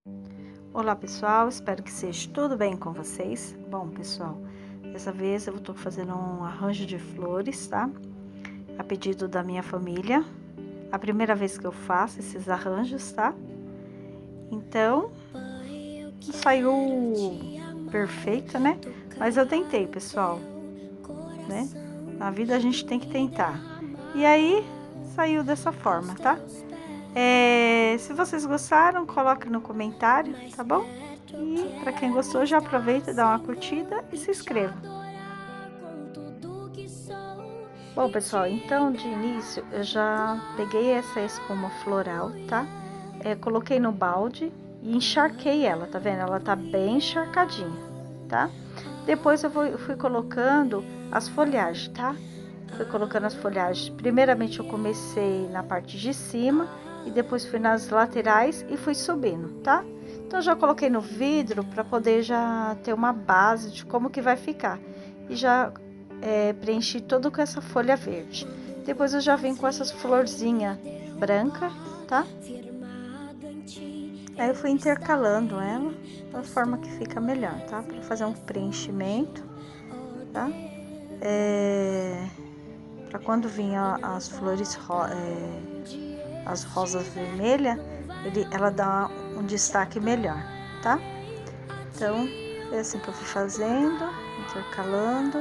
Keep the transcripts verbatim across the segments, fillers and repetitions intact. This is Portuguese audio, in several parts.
Olá pessoal, espero que seja tudo bem com vocês. Bom pessoal, dessa vez eu estou fazendo um arranjo de flores, tá? A pedido da minha família. A primeira vez que eu faço esses arranjos, tá? Então, não saiu perfeita, né? Mas eu tentei, pessoal, né? Na vida a gente tem que tentar. E aí, saiu dessa forma, tá? É, se vocês gostaram, coloque no comentário, tá bom? E para quem gostou, já aproveita, dá uma curtida e se inscreva. Bom, pessoal, então de início eu já peguei essa espuma floral, tá? É, coloquei no balde e encharquei ela, tá vendo? Ela tá bem encharcadinha, tá? Depois eu fui, fui colocando as folhagens, tá? Fui colocando as folhagens. Primeiramente eu comecei na parte de cima e depois fui nas laterais e fui subindo, tá? Então já coloquei no vidro para poder já ter uma base de como que vai ficar. E já é, preenchi todo com essa folha verde. Depois eu já vim com essas florzinhas branca, tá? Aí eu fui intercalando ela da forma que fica melhor, tá? Para fazer um preenchimento, tá? É... Para quando vinha as flores, ro é, as rosas vermelhas, ele, ela dá um destaque melhor, tá? Então, é assim que eu fui fazendo, intercalando,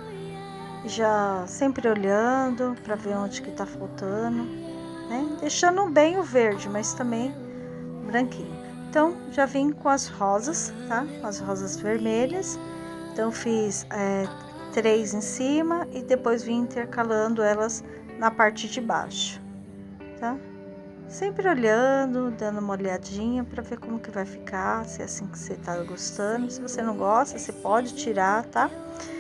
já sempre olhando para ver onde que tá faltando, né? Deixando bem o verde, mas também branquinho. Então, já vim com as rosas, tá? As rosas vermelhas. Então, fiz é, três em cima e depois vim intercalando elas na parte de baixo, tá? Sempre olhando, dando uma olhadinha para ver como que vai ficar, se é assim que você tá gostando. Se você não gosta, você pode tirar, tá?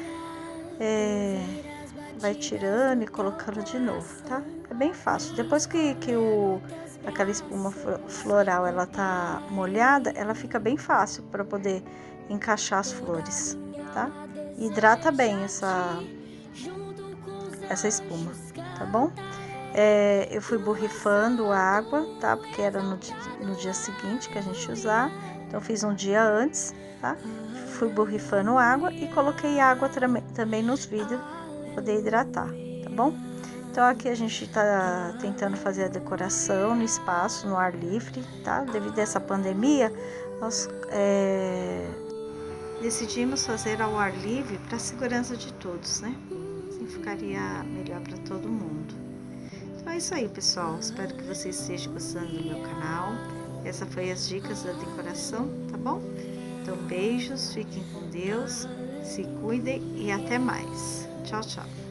É, vai tirando e colocando de novo, tá? É bem fácil. Depois que, que o, aquela espuma floral ela tá molhada, ela fica bem fácil para poder encaixar as flores, tá? Hidrata bem essa, essa espuma, tá bom? É, eu fui borrifando água, tá? Porque era no, no dia seguinte que a gente usar. Então, fiz um dia antes, tá? Fui borrifando água e coloquei água também nos vidros para poder hidratar, tá bom? Então, aqui a gente tá tentando fazer a decoração no espaço, no ar livre, tá? Devido a essa pandemia, nós é, decidimos fazer ao ar livre para a segurança de todos, né? Assim ficaria melhor para todo mundo. Então é isso aí, pessoal. Espero que vocês estejam gostando do meu canal. Essa foi as dicas da decoração, tá bom? Então, beijos, fiquem com Deus, se cuidem e até mais. Tchau, tchau.